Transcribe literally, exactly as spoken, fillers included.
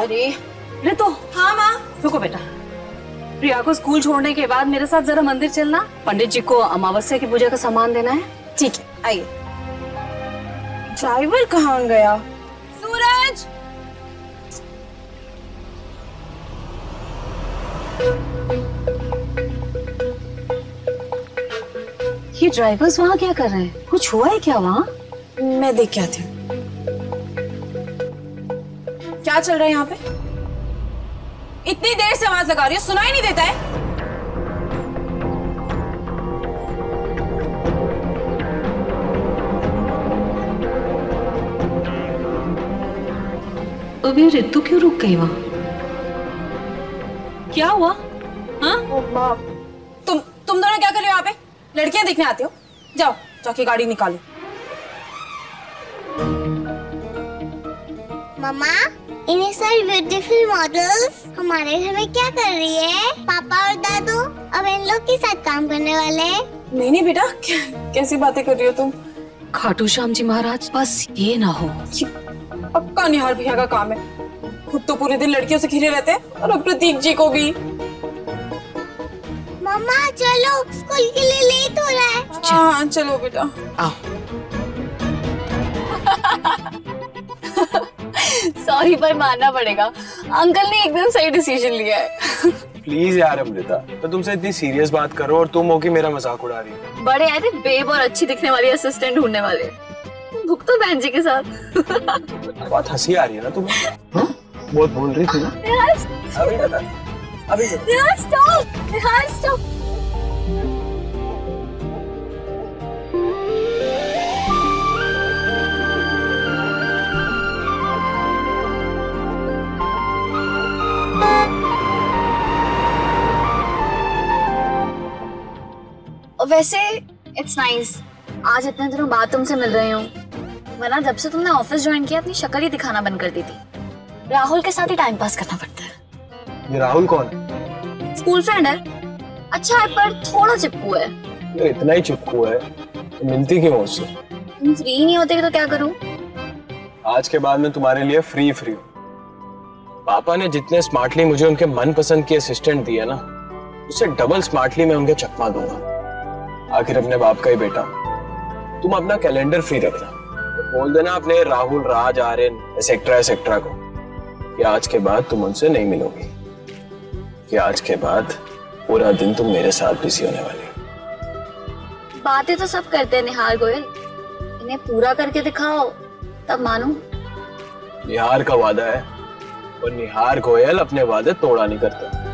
अरे रितु। हाँ माँ। रुको बेटा, प्रिया को स्कूल छोड़ने के बाद मेरे साथ जरा मंदिर चलना, पंडित जी को अमावस्या की पूजा का सामान देना है। ठीक है, आइए। ड्राइवर कहाँ गया? सूरज। ये ड्राइवर्स वहाँ क्या कर रहे हैं? कुछ हुआ है क्या वहाँ? मैं देख के आती हूँ। क्या चल रहा है यहाँ पे? इतनी देर से आवाज लगा रही हो, सुनाई नहीं देता है? अबे रितु क्यों रुक गई वहाँ? क्या हुआ? हाँ? तुम तुम दोनों क्या कर रहे हो यहाँ पे? लड़कियां देखने आते हो? जाओ जाके गाड़ी निकालो। मम्मा, इन्हें सारी ब्यूटीफुल मॉडल्स हमारे घर में क्या कर रही है? पापा और दादू अब इन लोग के साथ काम करने वाले हैं। नहीं नहीं बेटा, कैसी बातें कर रही हो तुम? खाटू श्याम जी महाराज, बस ये ना हो। पक्का निहार भैया का काम है। खुद तो पूरे दिन लड़कियों से घिरे रहते हैं और अब प्रतीक जी को भी। मम्मा चलो, स्कूल के लिए लेट हो रहा है। हाँ चलो बेटा। आओ। सॉरी पर मानना पड़ेगा, अंकल ने एकदम सही डिसीजन लिया है। प्लीज यार अमृता, तो तुमसे इतनी सीरियस बात करो और तुम हो कि मेरा मजाक उड़ा रही हो। बड़े आए थे बेब और अच्छी दिखने वाली असिस्टेंट ढूंढने वाले, भुगतो बहन जी के साथ। बहुत हंसी आ रही है ना तुम्हें? हाँ? बहुत बोल रही थी ना? अभी बता, अभी बता। Stop, stop. वैसे इट्स नाइस, आज इतने दिनों बाद तुमसे मिल रही हूँ, वरना जब से तुमने ऑफिस ज्वाइन किया अपनी शक्ल ही दिखाना बंद कर दी थी। राहुल के साथ ही टाइम पास करना पड़ता है। ये राहुल कौन है? स्कूल फ्रेंड है, अच्छा है पर थोड़ा चिपकू है। ये इतना ही चिपकू है तो मिलती क्यों उससे? तुम फ्री नहीं होते तो क्या करूँ? आज के बाद मैं तुम्हारे लिए फ्री फ्री हूँ। पापा ने जितने स्मार्टली मुझे उनके मनपसंद की असिस्टेंट दी है ना, उससे डबल स्मार्टली मैं उनके चकमा दूंगा। आखिर अपने बाप का ही बेटा। तुम अपना कैलेंडर फ्री रखना, बोल देना अपने राहुल, राज, आर्यन एसेक्ट्रा एसेक्ट्रा को कि आज के बाद तुम उनसे नहीं मिलोगी, कि आज के बाद पूरा दिन तुम मेरे साथ बिजी होने वाली हो। बातें तो सब करते हैं निहार गोयल, इन्हें पूरा करके दिखाओ तब मानो। निहार का वादा है और निहार गोयल अपने वादे तोड़ा नहीं करता।